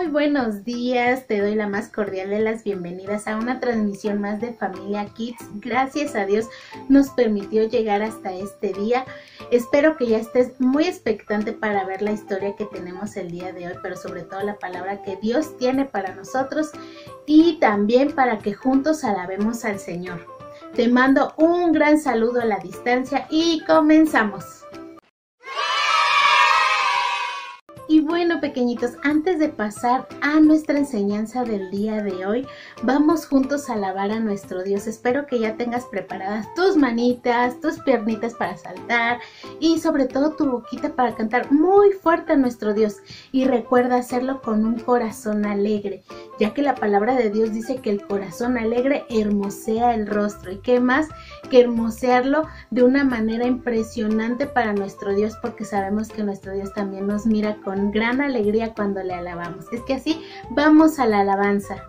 buenos días, te doy la más cordial de las bienvenidas a una transmisión más de Familia Kids. Gracias a Dios nos permitió llegar hasta este día. Espero que ya estés muy expectante para ver la historia que tenemos el día de hoy, pero sobre todo la palabra que Dios tiene para nosotros y también para que juntos alabemos al Señor. Te mando un gran saludo a la distancia y comenzamos. Y bueno, pequeñitos, antes de pasar a nuestra enseñanza del día de hoy, vamos juntos a alabar a nuestro Dios. Espero que ya tengas preparadas tus manitas, tus piernitas para saltar y sobre todo tu boquita para cantar muy fuerte a nuestro Dios. Y recuerda hacerlo con un corazón alegre, ya que la palabra de Dios dice que el corazón alegre hermosea el rostro. ¿Y qué más que hermosearlo de una manera impresionante para nuestro Dios? Porque sabemos que nuestro Dios también nos mira con gran alegría cuando le alabamos. Es que así vamos a la alabanza.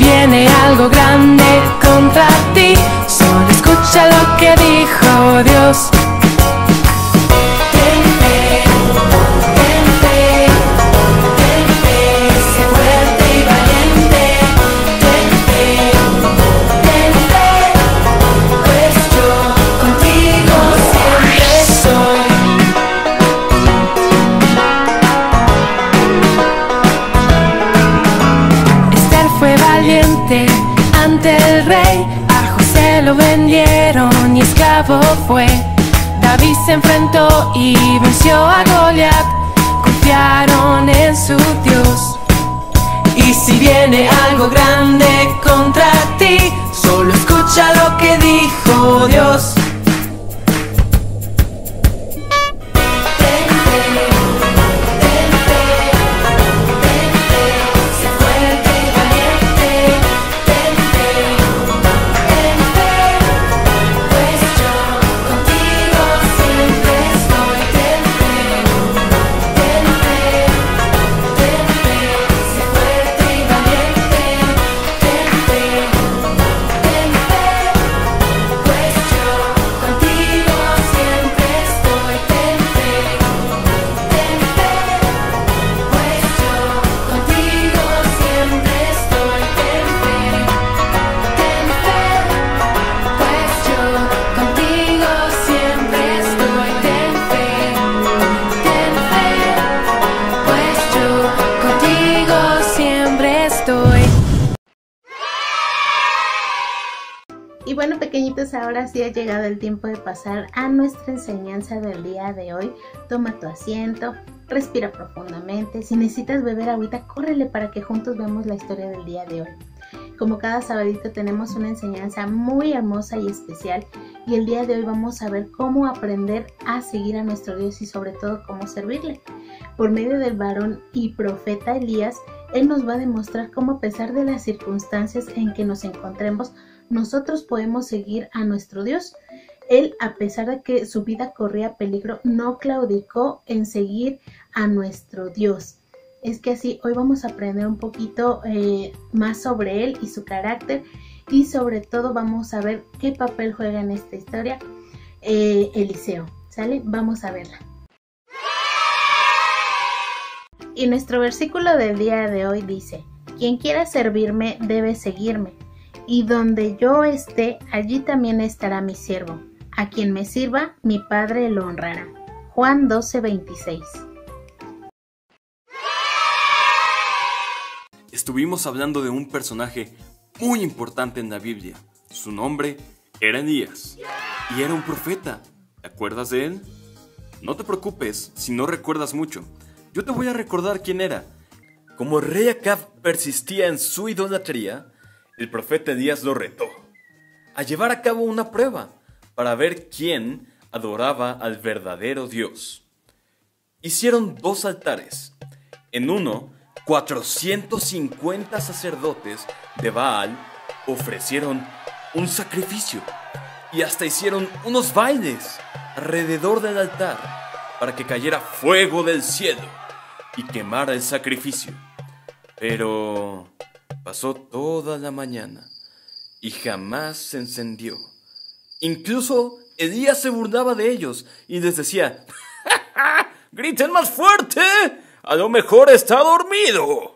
viene algo grande contra ti, solo escucha lo que dijo Dios. Ten fe, ten fe, ten fe, sé fuerte y valiente. Ten fe, pues yo contigo siempre estoy. Esther fue valiente ante el rey, a José lo vendieron y esclavo fue. David se enfrentó y venció a Goliat, confiaron en su Dios. Y si viene algo grande contra ti, solo escucha lo que dijo Dios. Y bueno, pequeñitos, ahora sí ha llegado el tiempo de pasar a nuestra enseñanza del día de hoy. Toma tu asiento, respira profundamente. Si necesitas beber agüita, córrele para que juntos veamos la historia del día de hoy. Como cada sabadito tenemos una enseñanza muy hermosa y especial, y el día de hoy vamos a ver cómo aprender a seguir a nuestro Dios y sobre todo cómo servirle. Por medio del varón y profeta Elías, él nos va a demostrar cómo, a pesar de las circunstancias en que nos encontremos, nosotros podemos seguir a nuestro Dios. Él, a pesar de que su vida corría peligro, no claudicó en seguir a nuestro Dios. Es que así hoy vamos a aprender un poquito más sobre él y su carácter, y sobre todo vamos a ver qué papel juega en esta historia Eliseo. ¿Sale? Vamos a verla. Y nuestro versículo del día de hoy dice: quien quiera servirme debe seguirme, y donde yo esté, allí también estará mi siervo. A quien me sirva, mi Padre lo honrará. Juan 12:26. Estuvimos hablando de un personaje muy importante en la Biblia. Su nombre era Elías y era un profeta. ¿Te acuerdas de él? No te preocupes si no recuerdas mucho. Yo te voy a recordar quién era. Como el rey Acab persistía en su idolatría, el profeta Elías lo retó a llevar a cabo una prueba para ver quién adoraba al verdadero Dios. Hicieron 2 altares. En uno, 450 sacerdotes de Baal ofrecieron un sacrificio y hasta hicieron unos bailes alrededor del altar para que cayera fuego del cielo y quemara el sacrificio. Pero pasó toda la mañana y jamás se encendió. Incluso Elías se burlaba de ellos y les decía: ¡Ja, ja! ¡Griten más fuerte! ¡A lo mejor está dormido!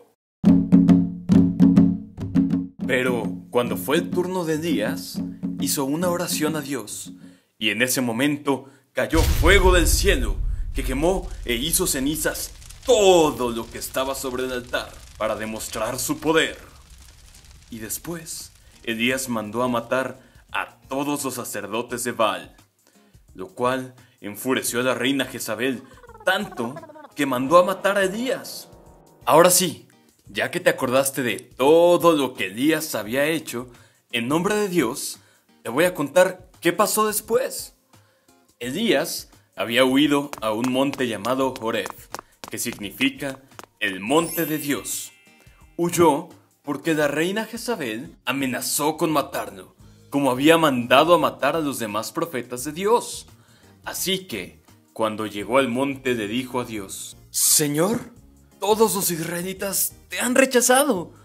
Pero cuando fue el turno de Elías, hizo una oración a Dios, y en ese momento cayó fuego del cielo que quemó e hizo cenizas todo lo que estaba sobre el altar para demostrar su poder. Y después Elías mandó a matar a todos los sacerdotes de Baal, lo cual enfureció a la reina Jezabel tanto que mandó a matar a Elías. Ahora sí, ya que te acordaste de todo lo que Elías había hecho en nombre de Dios, te voy a contar qué pasó después. Elías había huido a un monte llamado Horeb, que significa el monte de Dios. Huyó porque la reina Jezabel amenazó con matarlo, como había mandado a matar a los demás profetas de Dios. Así que, cuando llegó al monte, le dijo a Dios: Señor, todos los israelitas te han rechazado,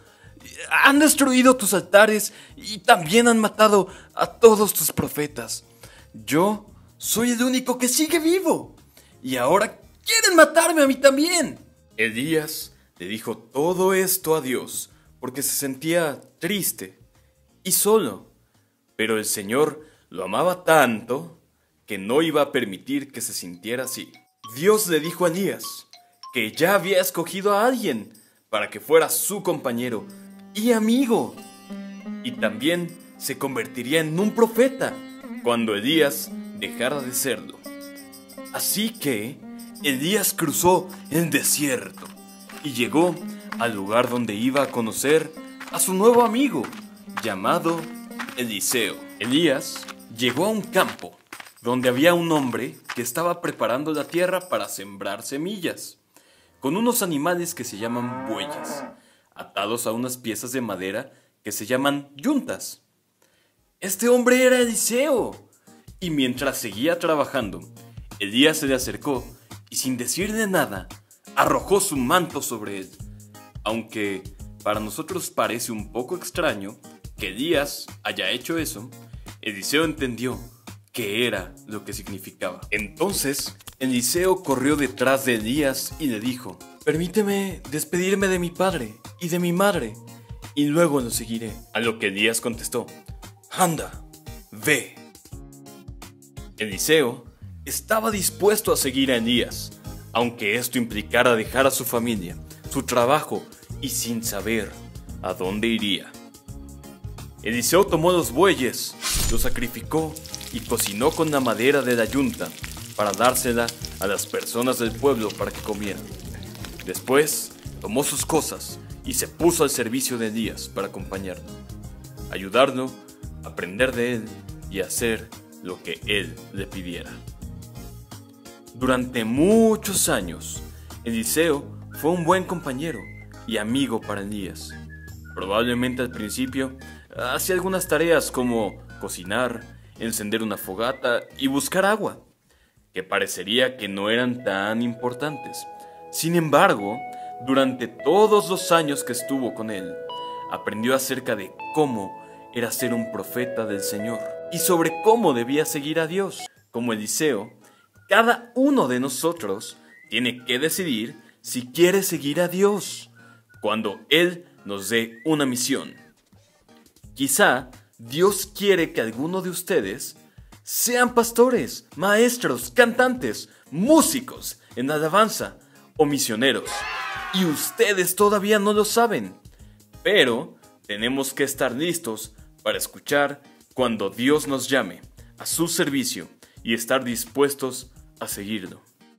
Han destruido tus altares y también han matado a todos tus profetas. Yo soy el único que sigue vivo. Y ahora quieren matarme a mí también. Elías le dijo todo esto a Dios porque se sentía triste y solo. Pero el Señor lo amaba tanto que no iba a permitir que se sintiera así. Dios le dijo a Elías que ya había escogido a alguien para que fuera su compañero y amigo. Y también se convertiría en un profeta cuando Elías dejara de serlo. Así que Elías cruzó el desierto y llegó al lugar donde iba a conocer a su nuevo amigo, llamado Eliseo. Elías llegó a un campo donde había un hombre que estaba preparando la tierra para sembrar semillas, con unos animales que se llaman bueyes, atados a unas piezas de madera que se llaman yuntas. Este hombre era Eliseo, y mientras seguía trabajando, Elías se le acercó y sin decirle nada, arrojó su manto sobre él. Aunque para nosotros parece un poco extraño que Elías haya hecho eso, Eliseo entendió qué era lo que significaba. Entonces, Eliseo corrió detrás de Elías y le dijo: «Permíteme despedirme de mi padre y de mi madre, y luego lo seguiré». A lo que Elías contestó: «Anda, ve». Eliseo estaba dispuesto a seguir a Elías, aunque esto implicara dejar a su familia, su trabajo y sin saber a dónde iría. Eliseo tomó los bueyes, los sacrificó y cocinó con la madera de la yunta para dársela a las personas del pueblo para que comieran. Después tomó sus cosas y se puso al servicio de Elías para acompañarlo, ayudarlo, aprender de él y hacer lo que él le pidiera. Durante muchos años, Eliseo fue un buen compañero y amigo para Elías. Probablemente al principio hacía algunas tareas como cocinar, encender una fogata y buscar agua, que parecería que no eran tan importantes. Sin embargo, durante todos los años que estuvo con él, aprendió acerca de cómo era ser un profeta del Señor y sobre cómo debía seguir a Dios. Como Eliseo, cada uno de nosotros tiene que decidir si quiere seguir a Dios cuando Él nos dé una misión. Quizá Dios quiere que alguno de ustedes sean pastores, maestros, cantantes, músicos en alabanza o misioneros. Y ustedes todavía no lo saben. Pero tenemos que estar listos para escuchar cuando Dios nos llame a su servicio y estar dispuestos a seguirlo.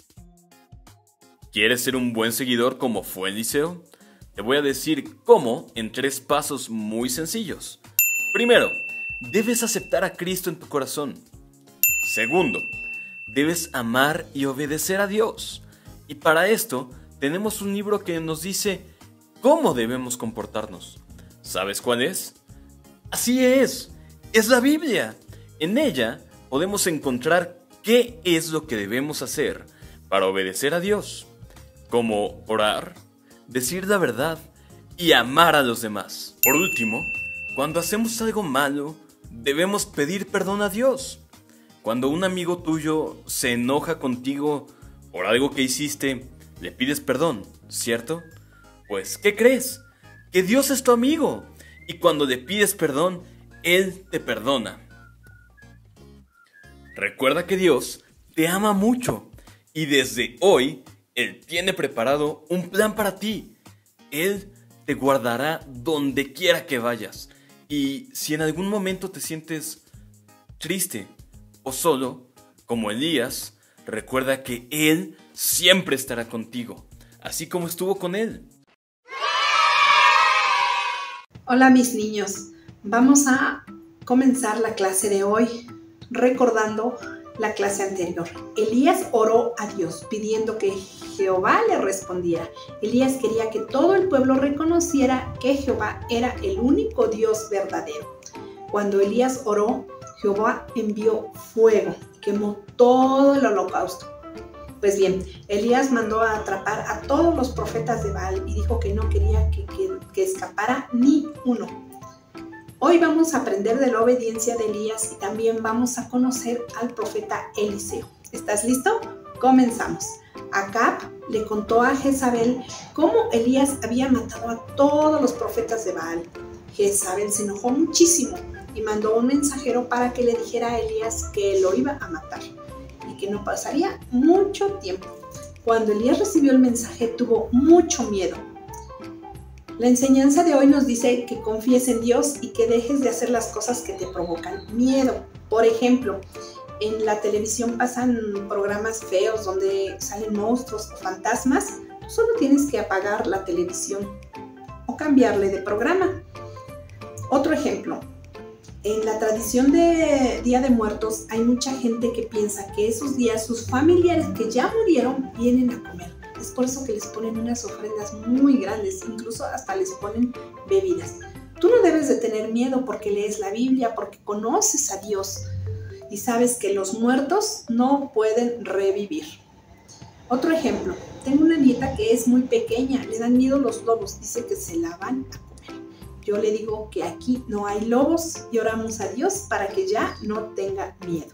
¿Quieres ser un buen seguidor como fue Eliseo? Te voy a decir cómo en 3 pasos muy sencillos. Primero, debes aceptar a Cristo en tu corazón. Segundo, debes amar y obedecer a Dios. Y para esto tenemos un libro que nos dice cómo debemos comportarnos. ¿Sabes cuál es? Así es la Biblia. En ella podemos encontrar qué es lo que debemos hacer para obedecer a Dios, como orar, decir la verdad y amar a los demás. Por último, cuando hacemos algo malo, debemos pedir perdón a Dios. Cuando un amigo tuyo se enoja contigo por algo que hiciste, le pides perdón, ¿cierto? Pues, ¿qué crees? Que Dios es tu amigo, y cuando le pides perdón, Él te perdona. Recuerda que Dios te ama mucho, y desde hoy, Él tiene preparado un plan para ti. Él te guardará donde quiera que vayas. Y si en algún momento te sientes triste o solo, como Elías, recuerda que Él siempre estará contigo, así como estuvo con él. Hola mis niños, vamos a comenzar la clase de hoy recordando la clase anterior. Elías oró a Dios pidiendo que Jehová le respondiera. Elías quería que todo el pueblo reconociera que Jehová era el único Dios verdadero. Cuando Elías oró, Jehová envió fuego, quemó todo el holocausto. Pues bien, Elías mandó a atrapar a todos los profetas de Baal y dijo que no quería que escapara ni uno. Hoy vamos a aprender de la obediencia de Elías y también vamos a conocer al profeta Eliseo. ¿Estás listo? Comenzamos. Acab le contó a Jezabel cómo Elías había matado a todos los profetas de Baal. Jezabel se enojó muchísimo y mandó un mensajero para que le dijera a Elías que lo iba a matar y que no pasaría mucho tiempo. Cuando Elías recibió el mensaje, tuvo mucho miedo. La enseñanza de hoy nos dice que confíes en Dios y que dejes de hacer las cosas que te provocan miedo. Por ejemplo, en la televisión pasan programas feos donde salen monstruos o fantasmas. Tú solo tienes que apagar la televisión o cambiarle de programa. Otro ejemplo, en la tradición de Día de Muertos hay mucha gente que piensa que esos días sus familiares que ya murieron vienen a comer. Es por eso que les ponen unas ofrendas muy grandes, incluso hasta les ponen bebidas. Tú no debes de tener miedo porque lees la Biblia, porque conoces a Dios y sabes que los muertos no pueden revivir. Otro ejemplo, tengo una nieta que es muy pequeña, le dan miedo los lobos, dice que se la van a comer. Yo le digo que aquí no hay lobos y oramos a Dios para que ya no tenga miedo.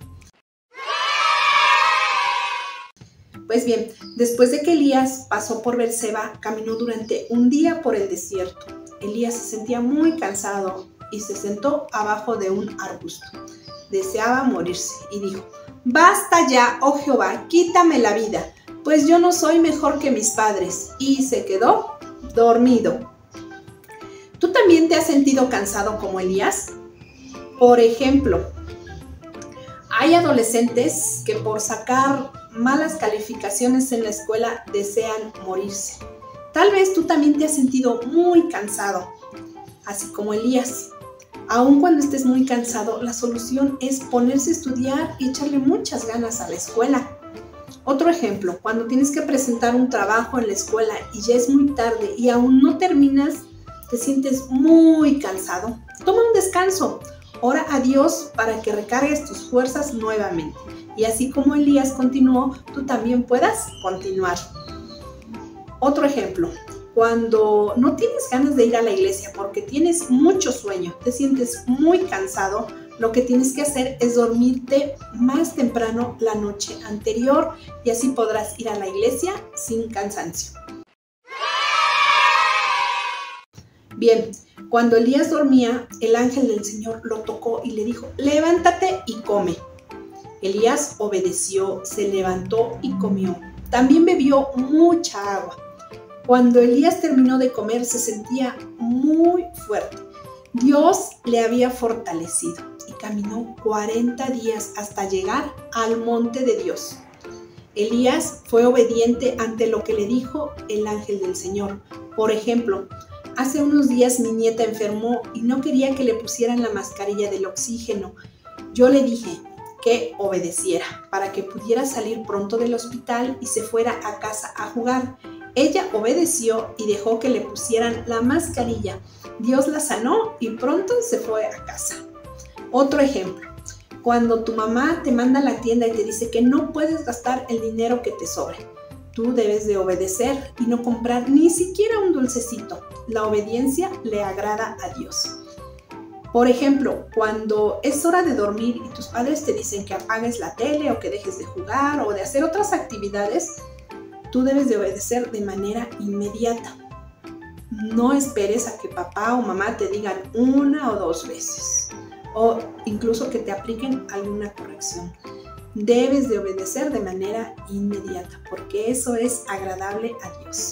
Pues bien, después de que Elías pasó por Berseba, caminó durante un día por el desierto. Elías se sentía muy cansado y se sentó abajo de un arbusto. Deseaba morirse y dijo: «Basta ya, oh Jehová, quítame la vida, pues yo no soy mejor que mis padres». Y se quedó dormido. ¿Tú también te has sentido cansado como Elías? Por ejemplo, hay adolescentes que por sacar malas calificaciones en la escuela desean morirse. Tal vez tú también te has sentido muy cansado, así como Elías. Aun cuando estés muy cansado, la solución es ponerse a estudiar y echarle muchas ganas a la escuela. Otro ejemplo, cuando tienes que presentar un trabajo en la escuela y ya es muy tarde y aún no terminas, te sientes muy cansado. Toma un descanso. Ora a Dios para que recargues tus fuerzas nuevamente. Y así como Elías continuó, tú también puedas continuar. Otro ejemplo, cuando no tienes ganas de ir a la iglesia porque tienes mucho sueño, te sientes muy cansado, lo que tienes que hacer es dormirte más temprano la noche anterior y así podrás ir a la iglesia sin cansancio. Bien, cuando Elías dormía, el ángel del Señor lo tocó y le dijo: «Levántate y come». Elías obedeció, se levantó y comió. También bebió mucha agua. Cuando Elías terminó de comer, se sentía muy fuerte. Dios le había fortalecido y caminó 40 días hasta llegar al monte de Dios. Elías fue obediente ante lo que le dijo el ángel del Señor. Por ejemplo, hace unos días mi nieta enfermó y no quería que le pusieran la mascarilla del oxígeno. Yo le dije que obedeciera para que pudiera salir pronto del hospital y se fuera a casa a jugar. Ella obedeció y dejó que le pusieran la mascarilla. Dios la sanó y pronto se fue a casa. Otro ejemplo, cuando tu mamá te manda a la tienda y te dice que no puedes gastar el dinero que te sobre, tú debes de obedecer y no comprar ni siquiera un dulcecito. La obediencia le agrada a Dios. Por ejemplo, cuando es hora de dormir y tus padres te dicen que apagues la tele o que dejes de jugar o de hacer otras actividades, tú debes de obedecer de manera inmediata. No esperes a que papá o mamá te digan 1 o 2 veces o incluso que te apliquen alguna corrección. Debes de obedecer de manera inmediata porque eso es agradable a Dios.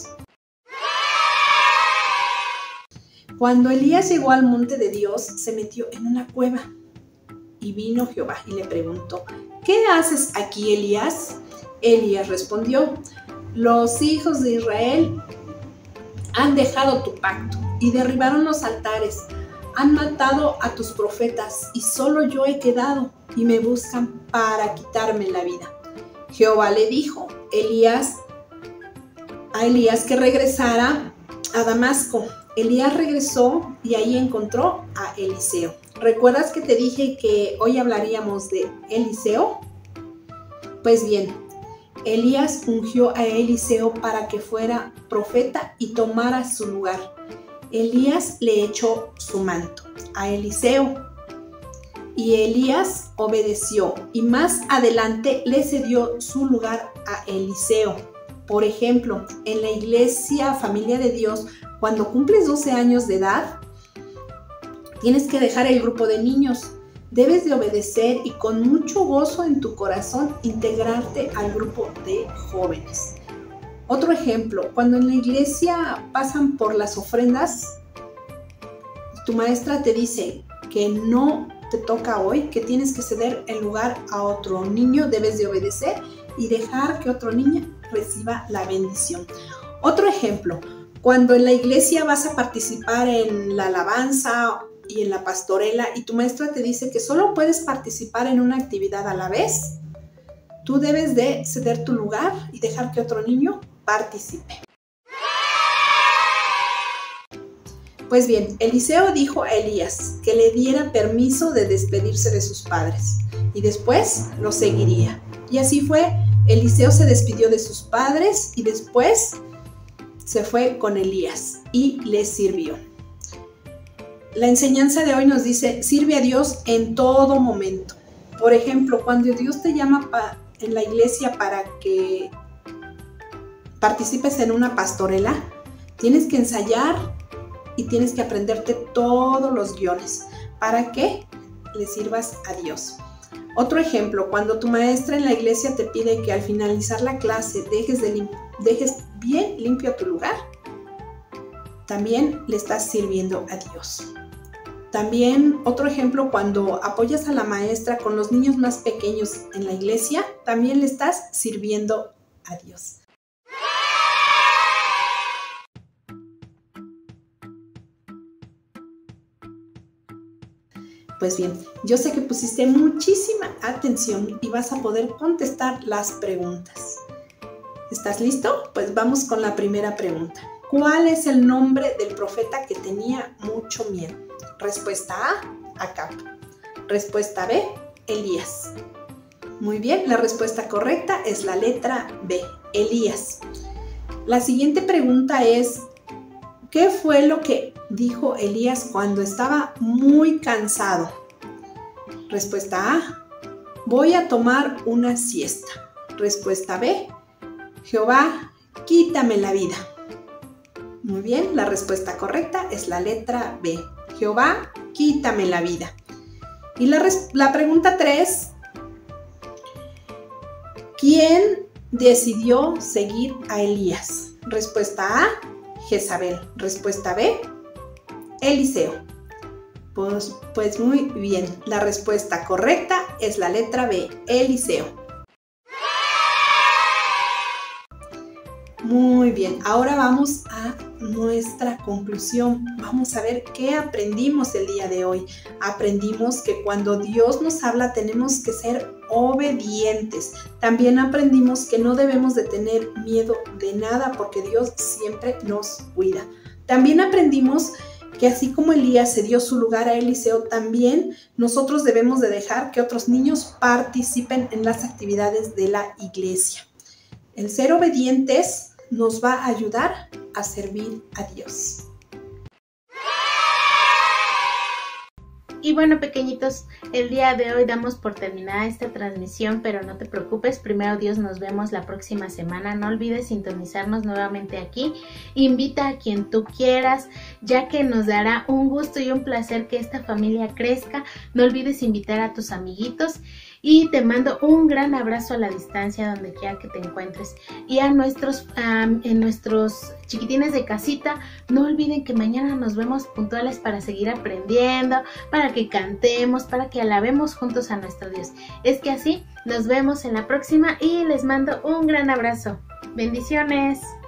Cuando Elías llegó al monte de Dios, se metió en una cueva y vino Jehová y le preguntó: «¿Qué haces aquí, Elías?». Elías respondió: «Los hijos de Israel han dejado tu pacto y derribaron los altares, han matado a tus profetas y solo yo he quedado y me buscan para quitarme la vida». Jehová le dijo a Elías que regresara a Damasco. Elías regresó y ahí encontró a Eliseo. ¿Recuerdas que te dije que hoy hablaríamos de Eliseo? Pues bien, Elías ungió a Eliseo para que fuera profeta y tomara su lugar. Elías le echó su manto a Eliseo y Elías obedeció y más adelante le cedió su lugar a Eliseo. Por ejemplo, en la iglesia Familia de Dios, cuando cumples 12 años de edad, tienes que dejar el grupo de niños. Debes de obedecer y con mucho gozo en tu corazón integrarte al grupo de jóvenes. Otro ejemplo, cuando en la iglesia pasan por las ofrendas, tu maestra te dice que no te toca hoy, que tienes que ceder el lugar a otro niño, debes de obedecer y dejar que otro niño reciba la bendición. Otro ejemplo, cuando en la iglesia vas a participar en la alabanza y en la pastorela y tu maestra te dice que solo puedes participar en una actividad a la vez, tú debes de ceder tu lugar y dejar que otro niño participe. Pues bien, Eliseo dijo a Elías que le diera permiso de despedirse de sus padres y después lo seguiría. Y así fue, Eliseo se despidió de sus padres y después se fue con Elías y le sirvió. La enseñanza de hoy nos dice, sirve a Dios en todo momento. Por ejemplo, cuando Dios te llama en la iglesia para que participes en una pastorela, tienes que ensayar y tienes que aprenderte todos los guiones para que le sirvas a Dios. Otro ejemplo, cuando tu maestra en la iglesia te pide que al finalizar la clase dejes bien limpio tu lugar, también le estás sirviendo a Dios. También otro ejemplo, cuando apoyas a la maestra con los niños más pequeños en la iglesia, también le estás sirviendo a Dios. Pues bien, yo sé que pusiste muchísima atención y vas a poder contestar las preguntas. ¿Estás listo? Pues vamos con la primera pregunta. ¿Cuál es el nombre del profeta que tenía mucho miedo? Respuesta A, Acab. Respuesta B, Elías. Muy bien, la respuesta correcta es la letra B, Elías. La siguiente pregunta es, ¿qué fue lo que dijo Elías cuando estaba muy cansado? Respuesta A, voy a tomar una siesta. Respuesta B, Jehová, quítame la vida. Muy bien, la respuesta correcta es la letra B, Jehová, quítame la vida. Y la pregunta 3, ¿quién decidió seguir a Elías? Respuesta A, Jezabel. Respuesta B, Eliseo. Pues muy bien, la respuesta correcta es la letra B, Eliseo. Muy bien, ahora vamos a nuestra conclusión. Vamos a ver qué aprendimos el día de hoy. Aprendimos que cuando Dios nos habla tenemos que ser obedientes. También aprendimos que no debemos de tener miedo de nada porque Dios siempre nos cuida. También aprendimos que así como Elías cedió su lugar a Eliseo, también nosotros debemos de dejar que otros niños participen en las actividades de la iglesia. El ser obedientes nos va a ayudar a servir a Dios. Y bueno, pequeñitos, el día de hoy damos por terminada esta transmisión, pero no te preocupes, primero Dios, nos vemos la próxima semana. No olvides sintonizarnos nuevamente aquí. Invita a quien tú quieras, ya que nos dará un gusto y un placer que esta familia crezca. No olvides invitar a tus amiguitos. Y te mando un gran abrazo a la distancia donde quiera que te encuentres. Y a nuestros chiquitines de casita, no olviden que mañana nos vemos puntuales para seguir aprendiendo, para que cantemos, para que alabemos juntos a nuestro Dios. Es que así nos vemos en la próxima y les mando un gran abrazo. Bendiciones.